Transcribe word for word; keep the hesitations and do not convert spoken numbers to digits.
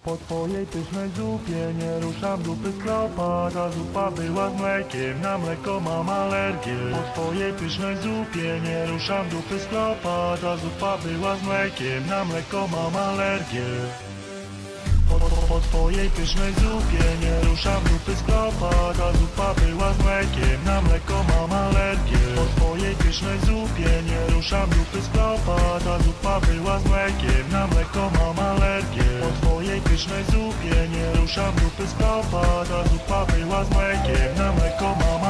Po twojej pysznej zupie nie ruszam dupy z kropa. Ta zupa była z mlekiem, na mleko mam alergię. Po twojej pysznej zupie nie ruszam dupy z kropa. Ta zupa była z mlekiem, na mleko mam alergię. Po, po, po twojej pysznej zupie nie ruszam dupy z kropa. Ta zupa była z mlekiem, na mleko mam alergię. Po twojej pysznej zupie nie ruszam dupy z kropa. Ta zupa była z mlekiem, na mleko mam alergię. Po twojej pysznej zupie nie ruszam dupy z kropa. Ta zupa była z mlekiem, na mleko mam